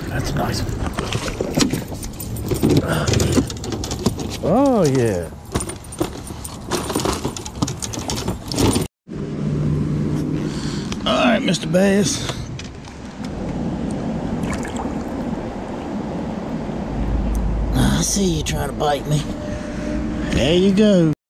That's nice. Oh, yeah. All right, Mr. Bass. I see you trying to bite me. There you go.